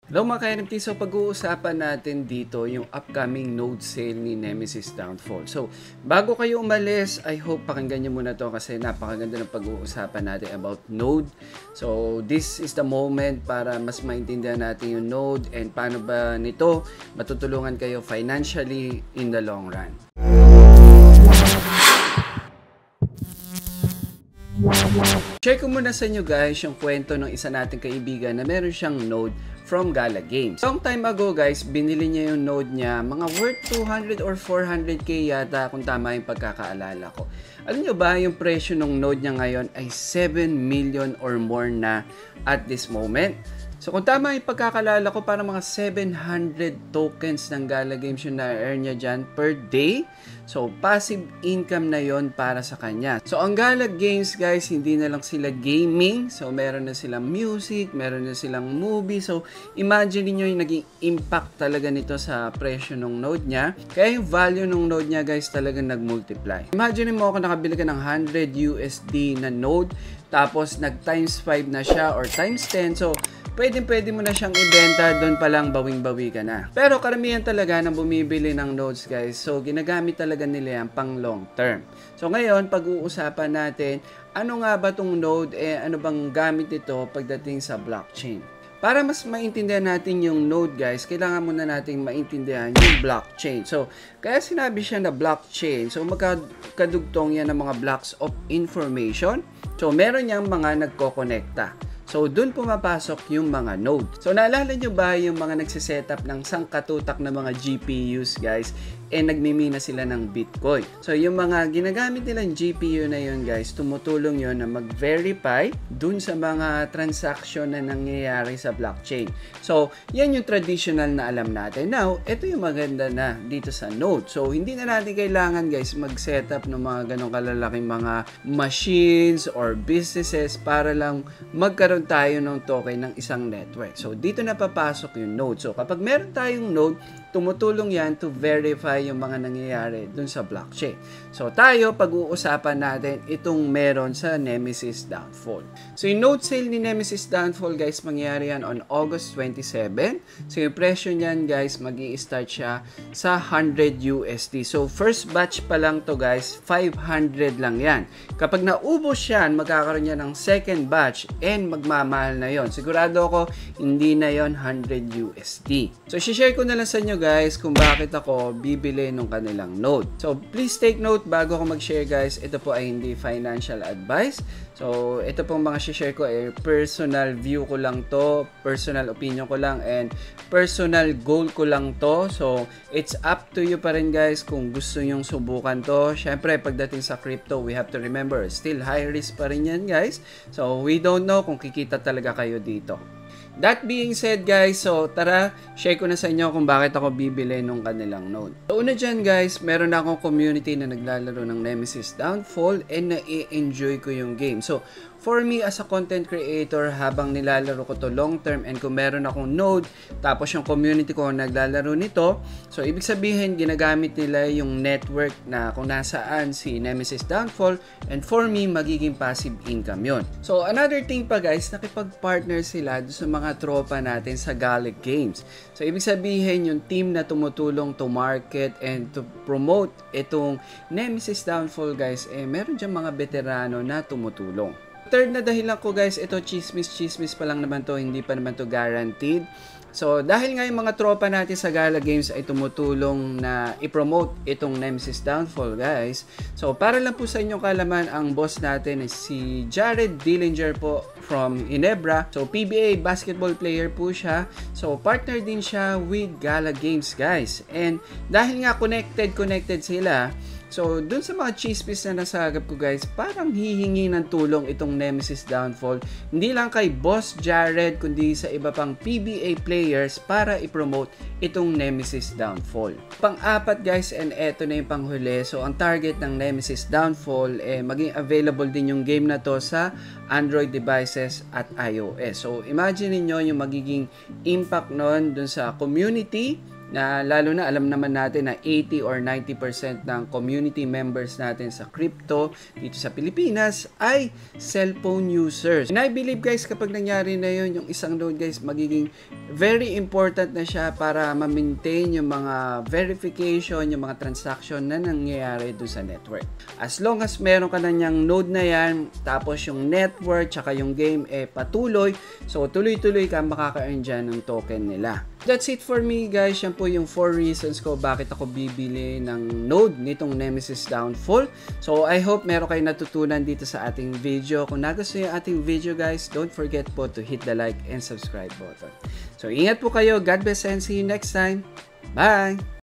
Hello mga ka-NFT, so pag-uusapan natin dito yung upcoming node sale ni Nemesis Downfall. So, bago kayo umalis, I hope pakinggan nyo muna to kasi napakaganda ng pag-uusapan natin about node. So, this is the moment para mas maintindihan natin yung node and paano ba nito matutulungan kayo financially in the long run. Share ko muna sa inyo guys yung kwento ng isa nating kaibigan na meron siyang node from Gala Games. Long time ago guys, binili niya yung node niya, mga worth 200 or 400k yata kung tama yung pagkakaalala ko. Alam nyo ba, yung presyo ng node niya ngayon ay 7 million or more na at this moment. So kung tama yung pagkakalala ko, para mga 700 tokens ng Gala Games yung na-earn niya dyan per day. So passive income na yon para sa kanya. So ang Gala Games guys, hindi na lang sila gaming. So meron na silang music, meron na silang movie. So imagine niyo yung naging impact talaga nito sa presyo ng node niya. Kaya yung value ng node niya guys talagang nag-multiply. Imagine mo kung nakabili ka ng 100 USD na node, tapos nag times 5 na siya or times 10. So pwede mo na siyang ibenta, doon pa lang bawing-bawi ka na. Pero karamihan talaga ng bumibili ng nodes guys, so ginagamit talaga nila yan pang long term. So ngayon, pag-uusapan natin, ano nga ba tong node, ano bang gamit nito pagdating sa blockchain. Para mas maintindihan natin yung node guys, kailangan muna nating maintindihan yung blockchain. So, kaya sinabi siya na blockchain, so magkadugtong yan ng mga blocks of information. So, meron niyang mga nagko-connecta. So, dun pumapasok yung mga node. So, naalala nyo ba yung mga nagsisetup ng sangkatutak na mga GPUs, guys? Nagmimina sila ng Bitcoin. So, yung mga ginagamit nilang GPU na yun, guys, tumutulong yun na mag-verify dun sa mga transaction na nangyayari sa blockchain. So, yan yung traditional na alam natin. Now, ito yung maganda na dito sa node. So, hindi na natin kailangan, guys, mag-setup ng mga ganong kalalaking mga machines or businesses para lang magkaroon tayo ng token ng isang network. So, dito na papasok yung node. So, kapag meron tayong node, tumutulong yan to verify yung mga nangyayari dun sa blockchain. So, tayo, pag-uusapan natin itong meron sa Nemesis Downfall. So, yung node sale ni Nemesis Downfall, guys, mangyayari yan on August 27. So, yung presyo niyan, guys, mag-i-start siya sa 100 USD. So, first batch pa lang to, guys, 500 lang yan. Kapag naubos yan, magkakaroon yan ng second batch and magmamahal na yon. Sigurado ako, hindi na yon 100 USD. So, share ko na lang sa inyo, guys, kung bakit ako bibili nung kanilang node. So, please take note bago ako mag-share, guys. Ito po ay hindi financial advice. So, ito pong mga share ko ay personal view ko lang to, personal opinion ko lang, and personal goal ko lang to. So, it's up to you pa rin, guys, kung gusto nyong subukan to. Syempre, pagdating sa crypto, we have to remember, still high risk pa rin yan, guys. So, we don't know kung kikita talaga kayo dito. That being said, guys, so tara, share ko na sa inyo kung bakit ako bibili nung kanilang node. So, una dyan, guys, meron na akong community na naglalaro ng Nemesis Downfall and na-enjoy ko yung game. So, for me as a content creator, habang nilalaro ko to long term and kung meron akong node, tapos yung community ko naglalaro nito, so ibig sabihin, ginagamit nila yung network na kung nasaan si Nemesis Downfall, and for me, magiging passive income yon. So, another thing pa, guys, nakipag-partner sila sa mga tropa natin sa Gala Games. So, ibig sabihin, yung team na tumutulong to market and to promote itong Nemesis Downfall, guys, meron dyan mga veterano na tumutulong. Third na dahilan ko, guys, ito chismis pa lang naman to, hindi pa naman to guaranteed. So, dahil nga yung mga tropa natin sa Gala Games ay tumutulong na i-promote itong Nemesis Downfall, guys. So, para lang po sa inyong kalaman, ang boss natin ay si Jared Dillinger po from Ginebra. So, PBA basketball player po siya. So, partner din siya with Gala Games, guys. And dahil nga connected sila, so, dun sa mga chismis na nasagap ko, guys, parang hihingi ng tulong itong Nemesis Downfall. Hindi lang kay Boss Jared, kundi sa iba pang PBA players para i-promote itong Nemesis Downfall. Pang-apat, guys, and eto na yung panghuli. So, ang target ng Nemesis Downfall, maging available din yung game na to sa Android devices at iOS. So, imagine niyo yung magiging impact nun dun sa community na lalo na alam naman natin na 80 or 90% ng community members natin sa crypto dito sa Pilipinas ay cellphone users. And I believe guys, kapag nangyari na yun, yung isang node guys, magiging very important na siya para ma-maintain yung mga verification, yung mga transaction na nangyayari doon sa network. As long as meron ka na niyang node na yan, tapos yung network, tsaka yung game patuloy, so tuloy-tuloy ka makaka-earn dyan ng token nila. That's it for me guys. Yan po yung 4 reasons ko bakit ako bibili ng node nitong Nemesis Downfall. So I hope meron kayong natutunan dito sa ating video. Kung nagustuhan yung ating video guys, don't forget po to hit the like and subscribe button. So ingat po kayo. God bless and see you next time. Bye!